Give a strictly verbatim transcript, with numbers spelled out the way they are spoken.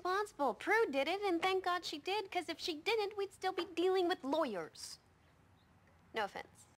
responsible. Prue did it, and thank God she did, because if she didn't, we'd still be dealing with lawyers. No offense.